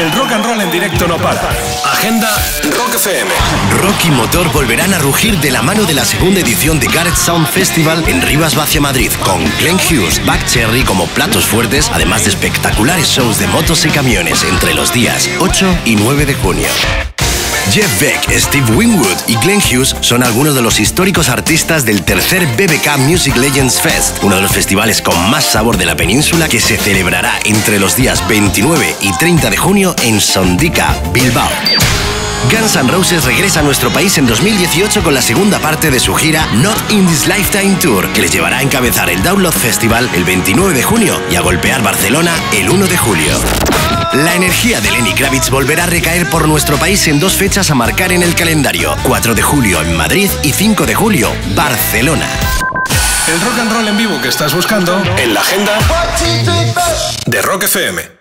El rock and roll en directo no para. Agenda Rock FM. Rock y Motor volverán a rugir de la mano de la segunda edición de Gareth Sound Festival en Rivas Vacia, Madrid, con Glenn Hughes, Buck Cherry como platos fuertes, además de espectaculares shows de motos y camiones entre los días 8 y 9 de junio. Jeff Beck, Steve Winwood y Glenn Hughes son algunos de los históricos artistas del tercer BBK Music Legends Fest, uno de los festivales con más sabor de la península, que se celebrará entre los días 29 y 30 de junio en Sondica, Bilbao. Guns N' Roses regresa a nuestro país en 2018 con la segunda parte de su gira Not in This Lifetime Tour, que les llevará a encabezar el Download Festival el 29 de junio y a golpear Barcelona el 1 de julio. La energía de Lenny Kravitz volverá a recaer por nuestro país en dos fechas a marcar en el calendario: 4 de julio en Madrid y 5 de julio, Barcelona. El rock and roll en vivo que estás buscando en la agenda de Rock FM.